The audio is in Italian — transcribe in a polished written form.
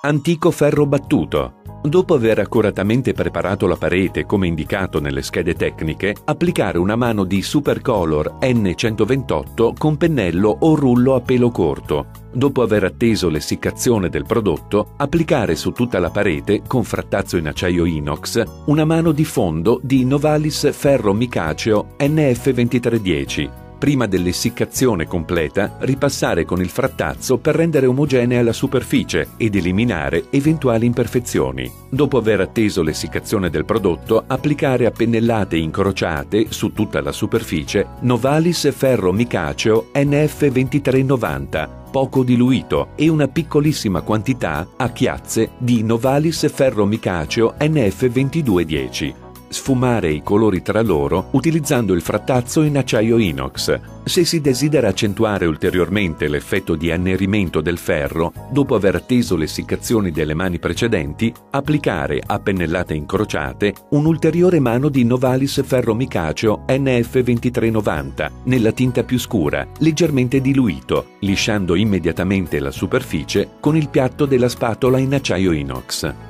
Antico ferro battuto. Dopo aver accuratamente preparato la parete come indicato nelle schede tecniche, applicare una mano di Supercolor N128 con pennello o rullo a pelo corto. Dopo aver atteso l'essiccazione del prodotto, applicare su tutta la parete, con frattazzo in acciaio inox, una mano di fondo di Novalis ferro micaceo NF2310. Prima dell'essiccazione completa, ripassare con il frattazzo per rendere omogenea la superficie ed eliminare eventuali imperfezioni. Dopo aver atteso l'essiccazione del prodotto, applicare a pennellate incrociate su tutta la superficie Novalis ferro micaceo NF2390, poco diluito, e una piccolissima quantità a chiazze di Novalis ferro micaceo NF2210. Sfumare i colori tra loro utilizzando il frattazzo in acciaio inox. Se si desidera accentuare ulteriormente l'effetto di annerimento del ferro, dopo aver atteso le essiccazioni delle mani precedenti, applicare a pennellate incrociate un'ulteriore mano di Novalis ferro micaceo NF2390 nella tinta più scura, leggermente diluito, lisciando immediatamente la superficie con il piatto della spatola in acciaio inox.